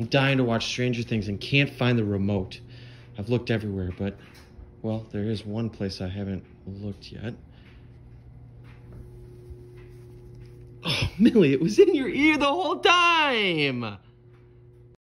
I'm dying to watch Stranger Things and can't find the remote. I've looked everywhere, but, well, there is one place I haven't looked yet. Oh, Millie, it was in your ear the whole time!